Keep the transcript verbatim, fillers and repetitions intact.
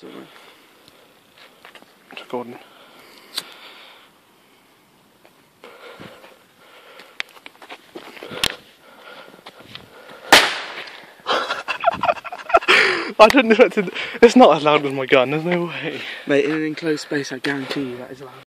It's recording. I didn't expect it. It's not as loud as my gun, there's no way. Mate, in an enclosed space, I guarantee you that is loud.